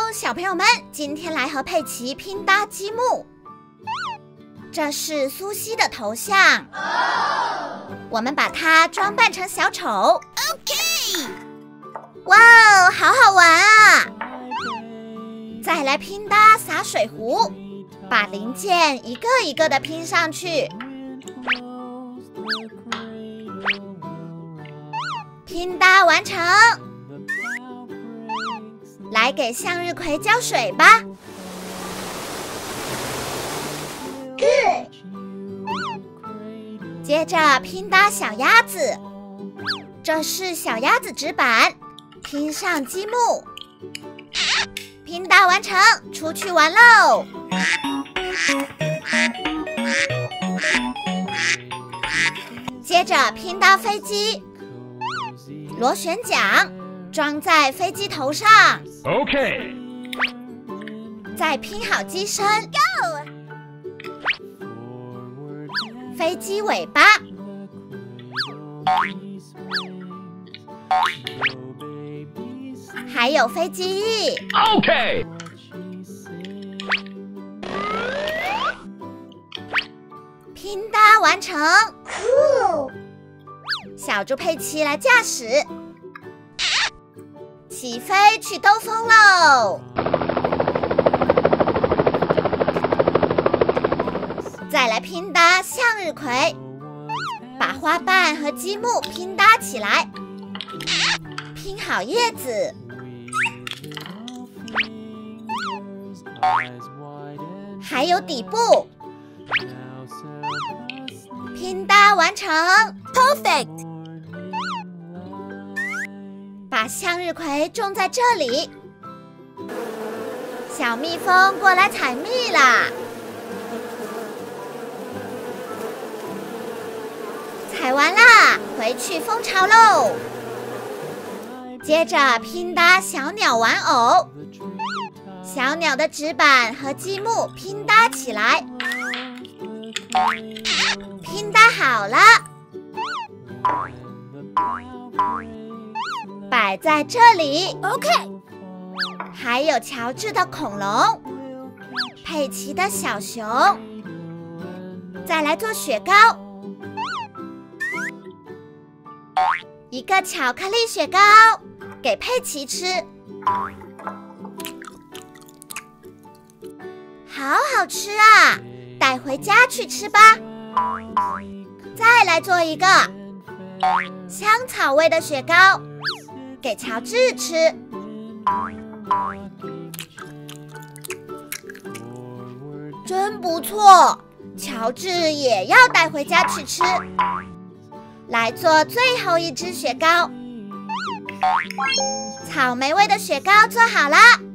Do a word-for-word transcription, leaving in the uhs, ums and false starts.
小朋友们，今天来和佩奇拼搭积木。这是苏西的头像， oh! 我们把它装扮成小丑。OK， 哇哦，好好玩啊！再来拼搭洒水壶，把零件一个一个的拼上去。拼搭完成，来给向日葵浇水吧。Good。接着拼搭小鸭子，这是小鸭子纸板，拼上积木。拼搭完成，出去玩喽！接着拼搭飞机，螺旋桨装在飞机头上。 OK。 再拼好机身 ，Go！ 飞机尾巴，还有飞机翼。 OK。 拼搭完成。Cool。小猪佩奇来驾驶，起飞去兜风喽！再来拼搭向日葵，把花瓣和积木拼搭起来，拼好叶子，还有底部，拼搭完成 ，Perfect。把向日葵种在这里，小蜜蜂过来采蜜啦！采完啦，回去蜂巢喽。接着拼搭小鸟玩偶，小鸟的纸板和积木拼搭起来，拼搭好了，摆在这里。OK。还有乔治的恐龙，佩奇的小熊，再来做雪糕。一个巧克力雪糕给佩奇吃，好好吃啊！带回家去吃吧。再来做一个香草味的雪糕给乔治吃。真不错，乔治也要带回家去吃。来做最后一只雪糕，草莓味的雪糕做好了。